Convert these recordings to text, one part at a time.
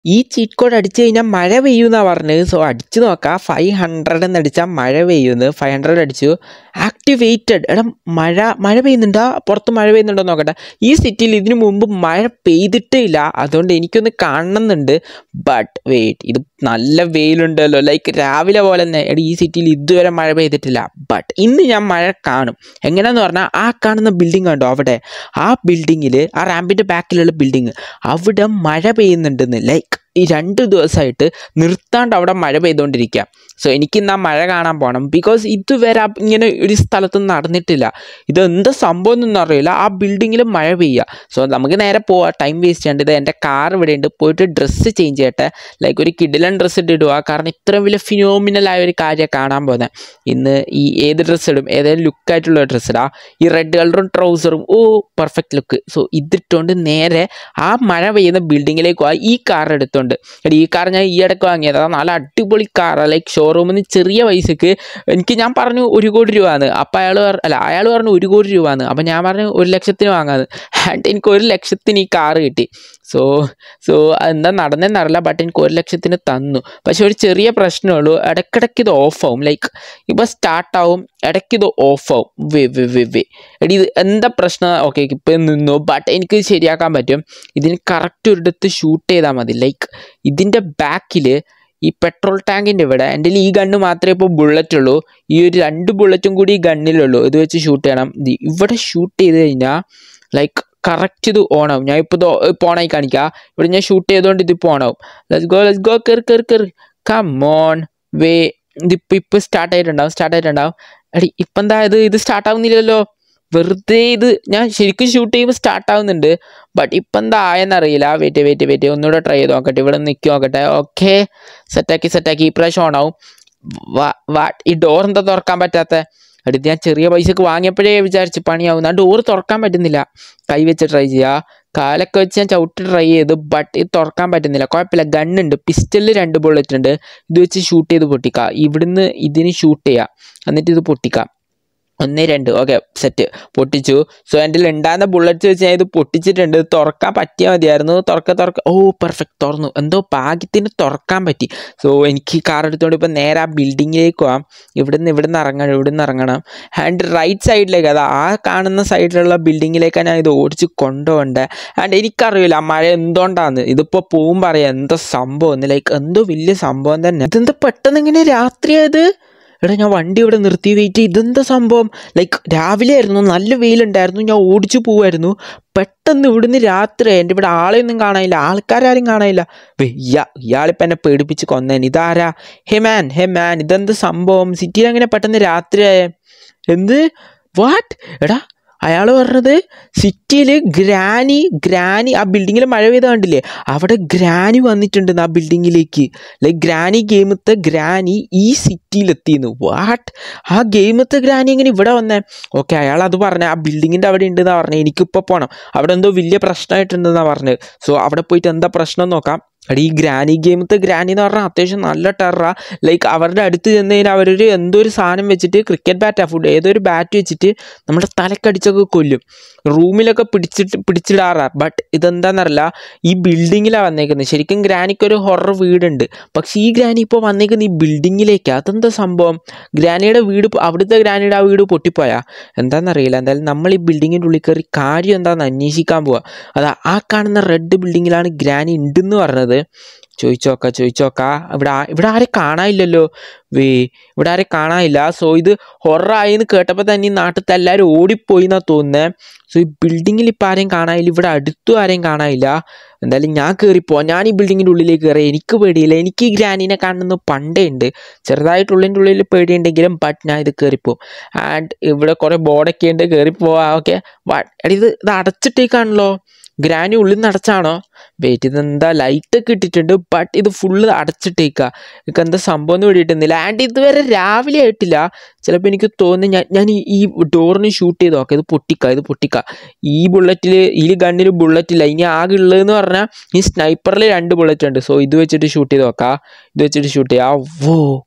ഈ cheat code അടിച്ചു കഴിഞ്ഞാൽ മഴ പെയ്യുമെന്നാണ് പറഞ്ഞത്. സോ അടിച്ചു നോക്കാം. 500 എന്നടിച്ചാൽ മഴ പെയ്യുമെന്ന്. 500 അടിച്ചു. ആക്ടിവേറ്റഡ്. എടാ മഴ പെയ്യുന്നുണ്ടോ? പുറത്ത് മഴ പെയ്യുന്നുണ്ടോ നോക്കട്ടെ. ഈ സിറ്റിയിൽ ഇതിനു മുമ്പ് മഴ പെയ്തിട്ടേ ഇല്ല. അതുകൊണ്ട് എനിക്കൊന്ന് കാണണമെന്നുണ്ട്. ബട്ട് വെയിറ്റ്, ഇത് നല്ല വെയിലുണ്ടല്ലോ. ലൈക്ക് രാവിലെ പോലെ തന്നെ. എടാ ഈ സിറ്റിയിൽ ഇതുവരെ മഴ പെയ്തിട്ടില്ല. ബട്ട് ഇന്ന് ഞാൻ മഴ കാണും. എങ്ങനെയാന്ന് പറഞ്ഞാൽ ആ കാണുന്ന ബിൽഡിംഗ് കണ്ടോ അവിടെ, ആ ബിൽഡിങ്ങിൽ, ആ റാമ്പിൻ്റെ ബാക്കിലുള്ള ബിൽഡിങ്, അവിടെ മഴ പെയ്യുന്നുണ്ടെന്ന്. ലൈക്ക് ഈ 2 ദിവസമായിട്ട് നിർത്താണ്ട് അവിടെ മഴ പെയ്തുകൊണ്ടിരിക്കുക. സോ എനിക്കിന്ന് ആ മഴ കാണാൻ പോകണം. ബിക്കോസ് ഇതുവരെ ഇങ്ങനെ ഒരു സ്ഥലത്ത് നടന്നിട്ടില്ല. ഇതെന്താ സംഭവം എന്നൊന്നും അറിയില്ല. ആ ബിൽഡിങ്ങിൽ മഴ പെയ്യുക. സോ നമുക്ക് നേരെ പോവാം, ടൈം വേസ്റ്റ് ചെയ്യേണ്ടത്. ഇത് എൻ്റെ കാർ ഇവിടെ ഉണ്ട്. പോയിട്ട് ഡ്രസ്സ് ചേഞ്ച് ചെയ്യട്ടെ. ലൈക്ക് ഒരു കിടിലൻ ഡ്രസ്സ് ഇട്ടിടുക. കാരണം ഇത്രയും വലിയ ഫിനോമിനലായ ഒരു കാര്യം കാണാൻ പോകുന്നത്. ഇന്ന് ഈ ഏത് ഡ്രസ്സ് ഇടും, ഏതെങ്കിലും ലുക്കായിട്ടുള്ള ഡ്രസ്സ് ഇടാം. ഈ റെഡ് കളറും ട്രൗസറും, ഓ പെർഫെക്റ്റ് ലുക്ക്. സോ ഇതിട്ടുകൊണ്ട് നേരെ ആ മഴ പെയ്യുന്ന ബിൽഡിങ്ങിലേക്ക് പോവാം. ഈ കാർ എടുത്തുകൊണ്ട്, ഈ കാർ ഞാൻ ഈ ഇടയ്ക്ക് വാങ്ങിയതാണ്. നല്ല അടിപൊളി കാറാണ്. ലൈക്ക് ഷോറൂമിൽ നിന്ന് ചെറിയ പൈസക്ക് ഞാൻ പറഞ്ഞു 1 കോടി രൂപയാണ്. അപ്പം അയാൾ പറഞ്ഞു 1 കോടി രൂപയാണ്. അപ്പം ഞാൻ പറഞ്ഞു 1 ലക്ഷത്തിന് വാങ്ങാന്ന്. ആൻഡ് എനിക്ക് 1 ലക്ഷത്തിന് ഈ കാറ് കിട്ടി. സോ എന്താ നടന്നതെന്നറിയില്ല. ബട്ട് എനിക്ക് 1 ലക്ഷത്തിന് തന്നു. പക്ഷെ ഒരു ചെറിയ പ്രശ്നമുള്ളൂ. ഇടയ്ക്കിടയ്ക്ക് ഇത് ഓഫാവും. ലൈക്ക് ഇപ്പോൾ സ്റ്റാർട്ടാവും, ഇടയ്ക്ക് ഇത് ഓഫാവും. എടി ഇത് എന്താ പ്രശ്നം? ഓക്കെ ഇപ്പം നിന്നു. ബട്ട് എനിക്ക് ശരിയാക്കാൻ പറ്റും. ഇതിന് കറക്റ്റ് ഒരിടത്ത് ഷൂട്ട് ചെയ്താൽ മതി. ലൈക്ക് ഇതിൻ്റെ ബാക്കിൽ ഈ പെട്രോൾ ടാങ്കിൻ്റെ ഇവിടെ എൻ്റെ ഈ ഗണ്ണ് മാത്രമേ ഇപ്പോൾ ബുള്ളറ്റ് ഉള്ളൂ. ഈ ഒരു 2 ബുള്ളറ്റും കൂടി ഈ ഗണ്ണിലുള്ളൂ. ഇത് വെച്ച് ഷൂട്ട് ചെയ്യണം. ഇവിടെ ഷൂട്ട് ചെയ്ത് കഴിഞ്ഞാൽ ലൈക്ക് കറക്റ്റ് ഇത് ഓണാവും. ഞാൻ ഇപ്പോൾ ഓണായി കാണിക്കാം. ഇവിടെ ഞാൻ ഷൂട്ട് ചെയ്തുകൊണ്ട് ഇതിപ്പോൾ ഓണാവും. ലെറ്റ്സ് ഗോ കയറി കം ഓൺ വേ. ഇതിപ്പോൾ സ്റ്റാർട്ടായിട്ടുണ്ടാവും. എടി ഇപ്പം എന്താ ഇത് സ്റ്റാർട്ടാവുന്നില്ലല്ലോ. വെറുതെ ഇത് ഞാൻ ശരിക്കും ഷൂട്ട് ചെയ്യുമ്പോൾ സ്റ്റാർട്ടാവുന്നുണ്ട്. ബട്ട് ഇപ്പം എന്താ ആയെന്നറിയില്ല. വെയിറ്റ് ഒന്നുകൂടെ ട്രൈ ചെയ്ത് നോക്കട്ടെ. ഇവിടെ നിൽക്കി നോക്കട്ടെ. ഓക്കെ സെറ്റാക്കി. ഈ പ്രാവശ്യം ഓണാവും. ഈ ഡോർ എന്താ തുറക്കാൻ പറ്റാത്ത? അടുത്ത് ഞാൻ ചെറിയ പൈസക്ക് വാങ്ങിയപ്പോഴേ വിചാരിച്ച് പണിയാവും. ആ ഡോറ് തുറക്കാൻ പറ്റുന്നില്ല. കൈ വെച്ച് ട്രൈ ചെയ്യുക. കാലൊക്കെ വെച്ച് ഞാൻ ചവിട്ടി ട്രൈ ചെയ്തു. ബട്ട് ഇത് തുറക്കാൻ പറ്റുന്നില്ല. കുഴപ്പമില്ല, ഗണ്ണുണ്ട്. പിസ്റ്റലിൽ 2 ബുള്ളറ്റ് ഉണ്ട്. ഇത് വെച്ച് ഷൂട്ട് ചെയ്ത് പൊട്ടിക്കാം. ഇവിടുന്ന് ഇതിന് ഷൂട്ട് ചെയ്യാം, എന്നിട്ട് ഇത് പൊട്ടിക്കാം. 1 2 ഓക്കെ സെറ്റ് പൊട്ടിച്ചു. സോ എൻ്റെ ഉണ്ടാകുന്ന ബുള്ളറ്റ്സ് വെച്ച് ഞാൻ ഇത് പൊട്ടിച്ചിട്ടുണ്ട്. തുറക്കാൻ പറ്റിയാൽ മതിയായിരുന്നു. തുറക്ക ഓ പെർഫെക്റ്റ് തുറന്നു. എന്തോ ഭാഗ്യത്തിന് തുറക്കാൻ പറ്റി. സോ എനിക്ക് കാർ എടുത്തുകൊണ്ട് ഇപ്പോൾ നേരെ ആ ബിൽഡിങ്ങിലേക്ക് പോകാം. ഇവിടുന്ന് ഇറങ്ങണം. ആൻഡ് റൈറ്റ് സൈഡിലേക്ക്, അത് ആ കാണുന്ന സൈഡിലുള്ള ബിൽഡിങ്ങിലേക്കാണ് ഞാൻ ഇത് ഓടിച്ച് കൊണ്ടുപോകേണ്ടത്. ആൻഡ് എനിക്കറിയില്ല ആ മഴ എന്തുകൊണ്ടാന്ന്. ഇതിപ്പോൾ പോകുമ്പോൾ അറിയാം എന്താ സംഭവം എന്ന്. ലൈക്ക് എന്തോ വലിയ സംഭവം തന്നെ. ഇതെന്താ പെട്ടെന്ന് ഇങ്ങനെ രാത്രിയായത്? എടാ ഞാൻ വണ്ടി ഇവിടെ നിർത്തി വെയിറ്റ്. ഇതെന്താ സംഭവം? ലൈക്ക് രാവിലെ ആയിരുന്നു, നല്ല വെയിലുണ്ടായിരുന്നു, ഞാൻ ഓടിച്ചു പോവായിരുന്നു. പെട്ടെന്ന് ഇവിടുന്ന് രാത്രി. എൻ്റെ ഇവിടെ ആളെയൊന്നും കാണാനില്ല, ആൾക്കാരും കാണാനില്ല. ഇയാളിപ്പോൾ എന്നെ പേടിപ്പിച്ച് കൊന്നേൻ. ഇതാരാ? ഹേ മാൻ ഇതെന്ത് സംഭവം? സിറ്റിയിൽ അങ്ങനെ പെട്ടെന്ന് രാത്രിയായേ? എന്ത് വാട്ട്? എടാ അയാൾ പറഞ്ഞത് സിറ്റിയിൽ ഗ്രാനി ആ ബിൽഡിങ്ങിൽ മഴ പെയ്ത കണ്ടില്ലേ, അവിടെ ഗ്രാനി വന്നിട്ടുണ്ടെന്ന് ആ ബിൽഡിങ്ങിലേക്ക്. ലൈക്ക് ഗ്രാനി ഗെയിമത്തെ ഗ്രാനി ഈ സിറ്റിയിലെത്തിയെന്ന്. വാട്ട്? ആ ഗെയിമത്തെ ഗ്രാനി എങ്ങനെ ഇവിടെ വന്നേ? ഓക്കെ അയാൾ അത് പറഞ്ഞ ആ ബിൽഡിങ്ങിൻ്റെ അവിടെ ഉണ്ടെന്നാണ് പറഞ്ഞത്. എനിക്കിപ്പോൾ പോകണം. അവിടെ എന്തോ വലിയ പ്രശ്നമായിട്ടുണ്ടെന്നാണ് പറഞ്ഞത്. സോ അവിടെ പോയിട്ട് എന്താ പ്രശ്നം നോക്കാം. ഈ ഗ്രാനി ഗെയിമത്തെ ഗ്രാനി എന്ന് പറഞ്ഞാൽ അത്യാവശ്യം നല്ല ടെററാ. ലൈക്ക് അവരുടെ അടുത്ത് ചെന്ന് കഴിഞ്ഞാൽ അവരൊരു എന്തോ ഒരു സാധനം വെച്ചിട്ട്, ക്രിക്കറ്റ് ബാറ്റാ ഏതൊരു ബാറ്റ് വെച്ചിട്ട് നമ്മുടെ തലക്കടിച്ചൊക്കെ കൊല്ലും. റൂമിലൊക്കെ പിടിച്ചിടാറാ. ബട്ട് ഇതെന്താണെന്നറിയില്ല, ഈ ബിൽഡിങ്ങിലാണ് വന്നേക്കുന്നത്. ശരിക്കും ഗ്രാനിക്കൊരു ഹൊറർ വീടുണ്ട്. പക്ഷെ ഈ ഗ്രാനി ഇപ്പോൾ വന്നേക്കുന്നത് ഈ ബിൽഡിങ്ങിലേക്ക്. അതെന്താ സംഭവം? ഗ്രാനിയുടെ വീട്, അവിടുത്തെ ഗ്രാനിയുടെ ആ വീട് പൊട്ടിപ്പോയാ എന്താണെന്നറിയില്ല. എന്തായാലും നമ്മൾ ഈ ബിൽഡിങ്ങിൻ്റെ ഉള്ളിൽ കയറി കാര്യം എന്താണെന്ന് അന്വേഷിക്കാൻ പോവാ. ആ കാണുന്ന റെഡ് ബിൽഡിങ്ങിലാണ് ഗ്രാനി ഉണ്ടെന്ന് പറഞ്ഞത്. ചോദിച്ചോക്കാം. ഇവിടെ ആരെ കാണാനില്ലല്ലോ. ഇവിടെ ആരെ കാണാനില്ല. സോ ഇത് ഹൊറായിന്ന് കേട്ടപ്പോൾ തന്നെ ഈ നാട്ടിലത്തെ എല്ലാവരും ഓടിപ്പോയി എന്നാണ് തോന്നുന്നത്. സോ ഈ ബിൽഡിങ്ങിൽ ഇപ്പം ആരെയും കാണാനില്ല, ഇവിടെ അടുത്തും ആരെയും കാണാനില്ല. എന്തായാലും ഞാൻ കയറിപ്പോവാം. ഞാൻ ഈ ബിൽഡിങ്ങിൻ്റെ ഉള്ളിലേക്ക് കയറി. എനിക്ക് പേടിയില്ല. എനിക്ക് ഈ ഗ്രാനീനെ കാണുന്നത് പണ്ടേ ഉണ്ട്. ചെറുതായിട്ടുള്ളതിൻ്റെ ഉള്ളിൽ പേടിയുണ്ടെങ്കിലും ബട്ട് ഞാൻ ഇത് കയറിപ്പോവും. ആൻഡ് ഇവിടെ കുറേ ബോർഡൊക്കെ ഉണ്ട്. കയറിപ്പോവാം. ഓക്കെ ഇത് അടച്ചിട്ടേക്കാണല്ലോ. ഗ്രാനി ഉള്ളിൽ നിന്ന് അടച്ചാണോ? വെയിറ്റ്, ഇതെന്താ ലൈറ്റൊക്കെ ഇട്ടിട്ടുണ്ട്. ബട്ട് ഇത് ഫുള്ള് അടച്ചിട്ടേക്കുക. എനിക്ക് എന്താ സംഭവം എന്ന് വേണ്ടിയിട്ടുന്നില്ല. ആൻഡ് ഇതുവരെ രാവിലെ ആയിട്ടില്ല. ചിലപ്പോൾ എനിക്ക് തോന്നുന്നു ഞാൻ ഈ ഡോറിന് ഷൂട്ട് ചെയ്ത് നോക്കാം. ഇത് പൊട്ടിക്കാം. ഈ ഗണ്ണിൽ ബുള്ളറ്റില്ല. ഇനി ആകെ ഉള്ളതെന്ന് പറഞ്ഞാൽ ഈ സ്നൈപ്പറിൽ 2 ബുള്ളറ്റ് ഉണ്ട്. സോ ഇത് വെച്ചിട്ട് ഷൂട്ട് ചെയ്ത് നോക്കാം. ഇത് വെച്ചിട്ട് ഷൂട്ട് ചെയ്യാം.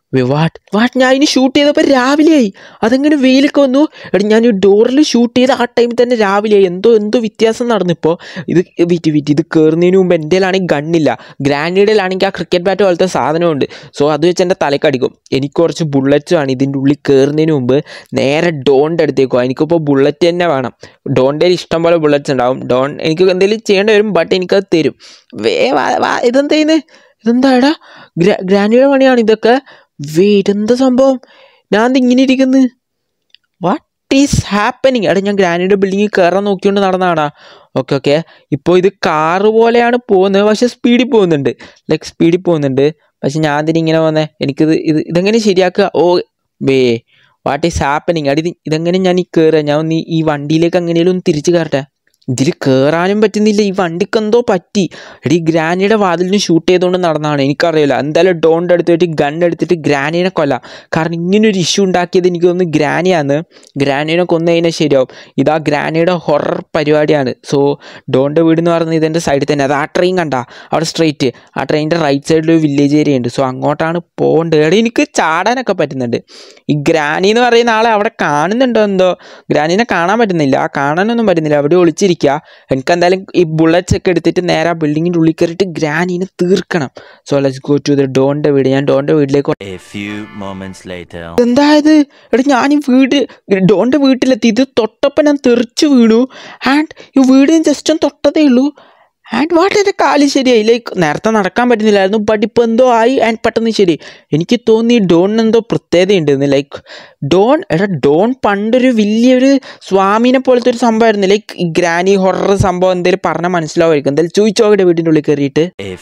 വാട്ട് ഞാൻ ഇതിന് ഷൂട്ട് ചെയ്തപ്പോൾ രാവിലെയായി. അതെങ്ങനെ വെയിലൊക്കെ വന്നു? എടാ ഞാൻ ഈ ഡോറിൽ ഷൂട്ട് ചെയ്ത ആ ടൈമിൽ തന്നെ രാവിലെയായി. എന്തോ വ്യത്യാസം നടന്നിപ്പോൾ. ഇത് വിറ്റ് ഇത് കയറുന്നതിന് മുമ്പ് എൻ്റെ കയ്യിലാണെങ്കിൽ ഗണ്ണില്ല. ഗ്രാനേഡിലാണെങ്കിൽ ആ ക്രിക്കറ്റ് ബാറ്റ് പോലത്തെ സാധനമുണ്ട്. സോ അത് വെച്ച് എൻ്റെ തലക്കടിക്കും. എനിക്ക് കുറച്ച് ബുള്ളറ്റ്സാണ് ഇതിൻ്റെ ഉള്ളിൽ കയറുന്നതിന് മുമ്പ് നേരെ ഡോണിൻ്റെ അടുത്തേക്കോ. എനിക്കിപ്പോൾ ബുള്ളറ്റ് തന്നെ വേണം. ഡോണിൻ്റെ ഇഷ്ടം പോലെ ബുള്ളറ്റ്സ് ഉണ്ടാവും. ഡോൺ എനിക്ക് എന്തെങ്കിലും ചെയ്യേണ്ടി വരും, ബട്ട് എനിക്കത് തരും. ഇതെന്താ ചെയ്യുന്നത്? ഇതെന്താ എടാ ഗ്രാനേഡ് പണിയാണ് ഇതൊക്കെ. ഇതെന്താ സംഭവം? ഞാൻ ഇങ്ങനെ ഇരിക്കുന്നു. What is happening? എടാ ഞാൻ ഗ്രാനൈഡ് ബിൽഡിങ്ങിൽ കയറാൻ നോക്കിക്കൊണ്ട് നടന്നതാടാ. ഓക്കെ ഇപ്പോൾ ഇത് കാറ് പോലെയാണ് പോകുന്നത്, പക്ഷെ സ്പീഡിൽ പോകുന്നുണ്ട്. പക്ഷെ ഞാൻ ഇതിനിങ്ങനെ വന്നേ. ഇതെങ്ങനെ ശരിയാക്കുക? What is happening? അടി ഇതെങ്ങനെ ഞാൻ കയറുക? ഞാൻ ഒന്ന് ഈ വണ്ടിയിലേക്ക് എങ്ങനെയും ഒന്ന് തിരിച്ച് കയറട്ടെ. ഇതിൽ കയറാനും പറ്റുന്നില്ല. ഈ വണ്ടിക്ക് എന്തോ പറ്റി. എടി ഗ്രാനിയുടെ വാതിലിന് ഷൂട്ട് ചെയ്തുകൊണ്ട് നടന്നതാണ്. എനിക്കറിയില്ല. എന്തായാലും ഡോണിൻ്റെ അടുത്ത് പോയിട്ട് ഗൺ എടുത്തിട്ട് ഗ്രാനീനെ കൊല്ലാം. കാരണം ഇങ്ങനൊരു ഇഷ്യൂ ഉണ്ടാക്കിയത് എനിക്ക് തോന്നുന്നു ഗ്രാനിയാണ്. ഗ്രാനീനെ കൊന്നു കഴിഞ്ഞാൽ ശരിയാവും. ഇതാ ഗ്രാനിയുടെ ഹൊറർ പരിപാടിയാണ്. സോ ഡോണിൻ്റെ വീട് എന്ന് പറയുന്നത് ഇതിൻ്റെ സൈഡിൽ തന്നെ. അത് ആ ട്രെയിൻ കണ്ട അവിടെ സ്ട്രെയിറ്റ്. ആ ട്രെയിനിൻ്റെ റൈറ്റ് സൈഡിൽ ഒരു വില്ലേജ് ഏരിയ ഉണ്ട്. സോ അങ്ങോട്ടാണ് പോകേണ്ടത്. എടി എനിക്ക് ചാടാനൊക്കെ പറ്റുന്നുണ്ട്. ഈ ഗ്രാനി എന്ന് പറയുന്ന ആളെ അവിടെ കാണുന്നുണ്ടോ എന്തോ? ഗ്രാനീനെ കാണാൻ പറ്റുന്നില്ല. കാണാനൊന്നും പറ്റുന്നില്ല. അവിടെ ഒളിച്ചിരിക്കുക. എനിക്ക് എന്തായാലും ഈ ബുള്ളറ്റ്സ് ഒക്കെ എടുത്തിട്ട് നേരെ ആ ബിൽഡിങ്ങിൻ്റെ ഉള്ളിൽ കയറിയിട്ട് ഗ്രാനീനെ തീർക്കണം. So let's go to the ഡോണിൻ്റെ വീട്. ഞാൻ ഡോണിൻ്റെ വീട്ടിലേക്ക്. എന്തായത്? എടാ ഞാൻ ഈ ഡോണിൻ്റെ വീട്ടിലെത്തി. ഇത് തൊട്ടപ്പം ഞാൻ തെറിച്ചു വീണു. ആൻഡ് ഈ വീട് ജസ്റ്റ് ഒന്ന് തൊട്ടതേ ഉള്ളൂ. ആൻഡ് വാട്ട് എൻ്റെ കാല് ശരിയായി. നേരത്തെ നടക്കാൻ പറ്റുന്നില്ലായിരുന്നു, ബട്ട് ഇപ്പോൾ എന്തോ ആയി. ആൻഡ് പെട്ടെന്ന് ശരി. എനിക്ക് തോന്നി ഡോണിന് എന്തോ പ്രത്യേകതയുണ്ടെന്ന്. ഡോൺ പണ്ടൊരു വലിയൊരു സ്വാമിനെ പോലത്തെ ഒരു സംഭവമായിരുന്നു. ഈ ഗ്രാനി ഹൊറർ സംഭവം എന്തെങ്കിലും പറഞ്ഞാൽ മനസ്സിലാവുമായിരിക്കും. എന്തായാലും ചോദിച്ചോടെ വീടിൻ്റെ ഉള്ളിൽ കയറിയിട്ട്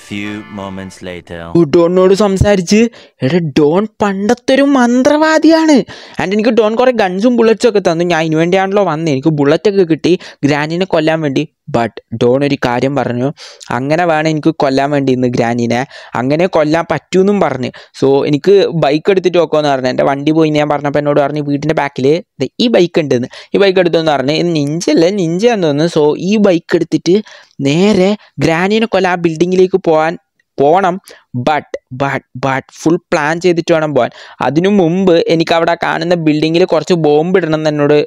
ഡോണിനോട് സംസാരിച്ച്. ഡോൺ പണ്ടത്തെ ഒരു മന്ത്രവാദിയാണ്. ആൻഡ് എനിക്ക് ഡോൺ കുറേ ഗൺസും ബുള്ളറ്റ്സും ഒക്കെ തന്നു. ഞാൻ ഇതിനു വേണ്ടിയാണല്ലോ വന്നത്. എനിക്ക് ബുള്ളറ്റൊക്കെ കിട്ടി ഗ്രാനിനെ കൊല്ലാൻ വേണ്ടി. ബട്ട് ഡോൺ ഒരു കാര്യം പറഞ്ഞു. അങ്ങനെ വേണം എനിക്ക് കൊല്ലാൻ വേണ്ടി ഇന്ന് ഗ്രാനീനെ. അങ്ങനെ കൊല്ലാൻ പറ്റൂന്നും പറഞ്ഞു. സോ എനിക്ക് ബൈക്ക് എടുത്തിട്ട് നോക്കുമെന്ന് പറഞ്ഞു. എൻ്റെ വണ്ടി പോയി ഞാൻ പറഞ്ഞപ്പോൾ എന്നോട് പറഞ്ഞു വീട്ടിൻ്റെ ബാക്കിൽ ഈ ബൈക്ക് ഉണ്ടെന്ന്. ഈ ബൈക്ക് എടുത്തെന്ന് പറഞ്ഞ് ഇത് നിഞ്ചയാന്ന് തോന്നുന്നു. സോ ഈ ബൈക്ക് എടുത്തിട്ട് നേരെ ഗ്രാനീനെ കൊല്ലാൻ ആ ബിൽഡിങ്ങിലേക്ക് പോകണം. ബട്ട് ഫുൾ പ്ലാൻ ചെയ്തിട്ട് വേണം പോകാൻ. അതിനു മുമ്പ് എനിക്ക് അവിടെ കാണുന്ന ബിൽഡിങ്ങിൽ കുറച്ച് ബോംബ് ഇടണം എന്ന് എന്നോട്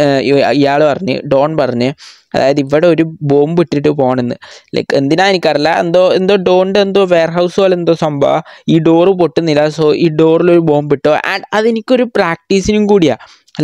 ഡോൺ പറഞ്ഞ്. അതായത് ഇവിടെ ഒരു ബോംബ് ഇട്ടിട്ട് പോകണമെന്ന്. എന്തിനാ എനിക്കറിയില്ല. എന്തോ ഡോണിൻ്റെ എന്തോ വെയർ ഹൗസ് പോലെ എന്തോ സംഭവം. ഈ ഡോറ് പൊട്ടുന്നില്ല. സോ ഈ ഡോറിലൊരു ബോംബ് ഇട്ടോ. ആൻഡ് അതെനിക്കൊരു പ്രാക്ടീസിനും കൂടിയാണ്.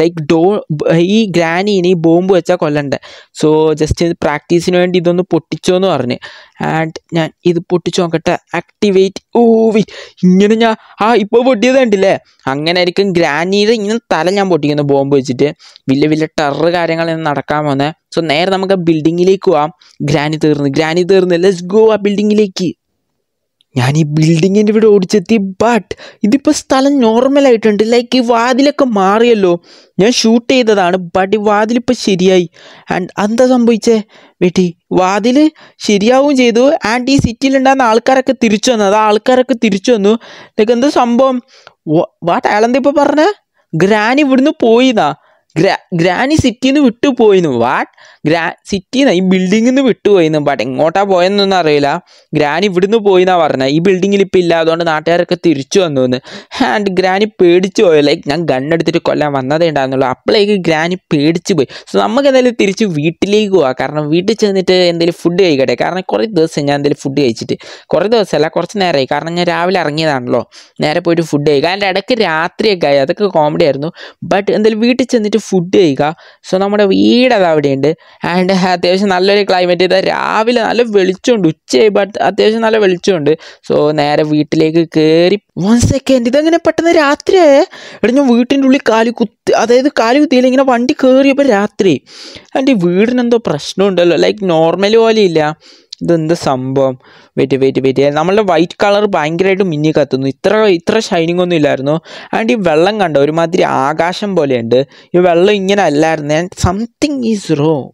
ഈ ഗ്രാനീനെ ഈ ബോംബ് വെച്ചാൽ കൊല്ലണ്ടേ. സോ ജസ്റ്റ് പ്രാക്ടീസിന് വേണ്ടി ഇതൊന്ന് പൊട്ടിച്ചോന്ന് പറഞ്ഞ്. ആൻഡ് ഞാൻ ഇത് പൊട്ടിച്ചു നോക്കട്ടെ. ആക്ടിവേറ്റ്. ഇങ്ങനെ ഞാൻ ഇപ്പോൾ പൊട്ടിയത് കണ്ടില്ലേ? അങ്ങനെ ആയിരിക്കും ഗ്രാനീയുടെ ഇങ്ങനെ തല ഞാൻ പൊട്ടിക്കുന്നു ബോംബ് വെച്ചിട്ട്. വലിയ ടെറർ കാര്യങ്ങളൊന്നും നടക്കാൻ പോകുന്നത്. സോ നേരെ നമുക്ക് ബിൽഡിങ്ങിലേക്ക് പോവാം. ഗ്രാനി തീർന്ന് ലെറ്റ്സ് ഗോ ആ ബിൽഡിങ്ങിലേക്ക്. ഞാൻ ഈ ബിൽഡിങ്ങിൻ്റെ ഇവിടെ ഓടിച്ചെത്തി. ബട്ട് ഇതിപ്പോൾ സ്ഥലം നോർമലായിട്ടുണ്ട്. ഈ വാതിലൊക്കെ മാറിയല്ലോ. ഞാൻ ഷൂട്ട് ചെയ്തതാണ്, ബട്ട് ഈ വാതിലിപ്പോൾ ശരിയായി. ആൻഡ് എന്താ സംഭവിച്ചേ? വാതിൽ ശരിയാവുകയും ചെയ്തു. ആൻഡ് ഈ സിറ്റിയിലുണ്ടാകുന്ന ആൾക്കാരൊക്കെ തിരിച്ചു വന്നു. ആൾക്കാരൊക്കെ തിരിച്ചു വന്നു. എന്താ സംഭവം? വാട്ട് അയാളെന്താ ഇപ്പോൾ പറഞ്ഞേ? ഗ്രാനി ഇവിടുന്ന് പോയിന്നാ? ഗ്രാനി സിറ്റിയിൽ നിന്ന് വിട്ടുപോയിന്നു. സിറ്റിന്ന് ഈ ബിൽഡിങ്ങിൽ നിന്ന് വിട്ടുപോയിന്നു. ബട്ട് എങ്ങോട്ടാ പോയെന്നൊന്നും അറിയില്ല. ഗ്രാനി ഇവിടുന്ന് പോയിന്നാ പറഞ്ഞത്. ഈ ബിൽഡിങ്ങിൽ ഇപ്പം ഇല്ല, അതുകൊണ്ട് നാട്ടുകാരൊക്കെ തിരിച്ചു വന്നു എന്ന്. ആൻഡ് ഗ്രാനി പേടിച്ചു പോയി. ഞാൻ ഗണ്ണെടുത്തിട്ട് കൊല്ലാൻ വന്നതേ ഉണ്ടായിരുന്നുള്ളൂ. അപ്പോഴേക്ക് ഗ്രാനി പേടിച്ചു പോയി. സോ നമുക്ക് എന്തായാലും തിരിച്ച് വീട്ടിലേക്ക് പോവാം. കാരണം വീട്ടിൽ ചെന്നിട്ട് എന്തെങ്കിലും ഫുഡ് കഴിക്കട്ടെ. കാരണം കുറേ ദിവസം ഞാൻ എന്തെങ്കിലും ഫുഡ് കഴിച്ചിട്ട്, കുറേ ദിവസമല്ല കുറച്ച് നേരമായി. കാരണം ഞാൻ രാവിലെ ഇറങ്ങിയതാണല്ലോ. നേരെ പോയിട്ട് ഫുഡ് കഴിക്കുക. അതിൻ്റെ ഇടയ്ക്ക് രാത്രിയൊക്കെ ആയി. അതൊക്കെ കോമഡി ആയിരുന്നു. ബട്ട് എന്തായാലും വീട്ടിൽ ചെന്നിട്ട് ഫുഡ് കഴിക്കുക. സോ നമ്മുടെ വീട് അത് അവിടെയുണ്ട്. ആൻഡ് അത്യാവശ്യം നല്ലൊരു ക്ലൈമറ്റ്. ഇത് രാവിലെ നല്ല വെളിച്ചമുണ്ട്. ഉച്ചയായി, ബട്ട് അത്യാവശ്യം നല്ല വെളിച്ചമുണ്ട്. സോ നേരെ വീട്ടിലേക്ക് കയറി. 1 സെക്കൻഡ്, ഇതെങ്ങനെ പെട്ടെന്ന് രാത്രിയായേ? ഞാൻ വീട്ടിൻ്റെ ഉള്ളിൽ കാല് കുത്തിയില്ല. ഇങ്ങനെ വണ്ടി കയറിയപ്പോൾ രാത്രി. ആൻഡ് ഈ വീടിനെന്തോ പ്രശ്നമുണ്ടല്ലോ. നോർമൽ പോലെ ഇല്ല. ഇതെന്താ സംഭവം? വെയിറ്റ്. നമ്മളുടെ വൈറ്റ് കളർ ഭയങ്കരമായിട്ട് മിന്നി കത്തുന്നു. ഇത്ര ഷൈനിങ് ഒന്നും ഇല്ലായിരുന്നു. ആൻഡ് ഈ വെള്ളം കണ്ടോ, ഒരുമാതിരി ആകാശം പോലെയുണ്ട്. ഈ വെള്ളം ഇങ്ങനെ അല്ലായിരുന്നു. And something is wrong.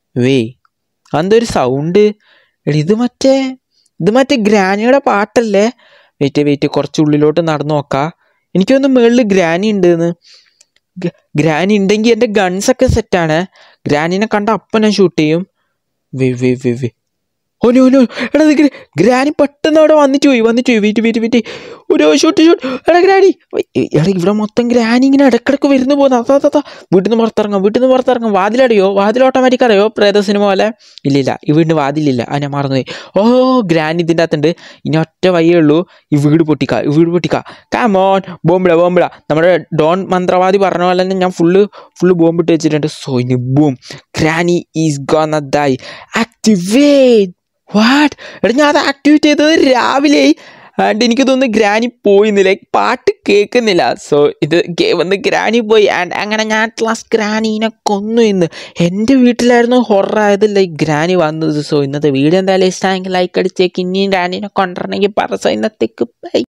അതൊരു സൗണ്ട്. ഇത് മറ്റേ ഗ്രാനിയുടെ പാട്ടല്ലേ? വെയിറ്റ് കുറച്ച് ഉള്ളിലോട്ട് നടന്നു നോക്കാം. എനിക്കൊന്ന് മേളിൽ ഗ്രാനി ഉണ്ടെന്ന്. ഗ്രാനി ഉണ്ടെങ്കിൽ എൻ്റെ ഗൺസൊക്കെ സെറ്റാണ്. ഗ്രാനിനെ കണ്ട അപ്പം ഞാൻ ഷൂട്ട് ചെയ്യും. ഓനോ ഓനോ എടാ നിൽക്ക് ഗ്രാനി പെട്ടെന്ന് അവിടെ വന്നിട്ട് പോയി വെയിറ്റ് ഒരു ഷൂട്ട് എടാ ഗ്രാനി എടാ ഇവിടെ മൊത്തം ഗ്രാനി ഇങ്ങനെ ഇടക്കിടക്ക് വരുന്നു പോകുന്നു അതാ വീട്ടിൽ നിന്ന് പുറത്തിറങ്ങാം വാതിൽ ഓട്ടോമാറ്റിക് അറിയോ പ്രേത സിനിമ പോലെ ഇല്ല ഈ വീടിന് വാതിലില്ല ഞാൻ മറന്നുപോയി. ഗ്രാനി ഇതിൻ്റെ അകത്തുണ്ട്. ഇനി ഒറ്റ വഴിയേ ഉള്ളൂ, ഈ വീട് പൊട്ടിക്ക കാമോൺ ബോംബിട നമ്മുടെ ഡോൺ മന്ത്രവാദി പറഞ്ഞ പോലെ തന്നെ ഞാൻ ഫുള്ള് ബോംബിട്ട് വെച്ചിട്ടുണ്ട്. സോ ഇനി boom granny is gonna die. Activate. What എടാ ഞാൻ അത് ആക്ടിവേറ്റ് ചെയ്തത് രാവിലെ ആൻഡ് എനിക്ക് തോന്നുന്നു ഗ്രാനി പോയിന്ന്, ലൈക്ക് പാട്ട് കേൾക്കുന്നില്ല. സോ ഇത് വന്ന് ഗ്രാനി പോയി ആൻഡ് അങ്ങനെ ഞാൻ ലാസ്റ്റ് ഗ്രാനീനെ കൊന്നു. ഇന്ന് എൻ്റെ വീട്ടിലായിരുന്നു ഹൊറായത് ലൈക്ക് ഗ്രാനി വന്നത്. സോ ഇന്നത്തെ വീഡിയോ എന്തായാലും ഇഷ്ടമായെങ്കിൽ ലൈക്ക് അടിച്ചേക്ക്. ഇനിയും ഗ്രാനീനെ കൊണ്ടുവരണമെങ്കിൽ പറ. സോ ഇന്നത്തേക്ക് ബൈ.